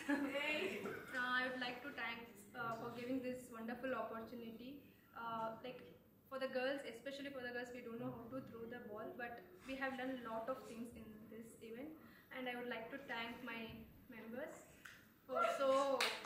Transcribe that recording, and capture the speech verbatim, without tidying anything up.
uh, I would like to thank uh, for giving this wonderful opportunity. Uh, like for the girls, especially for the girls, we don't know how to throw the ball, but we have done a lot of things in this event, and I would like to thank my members for so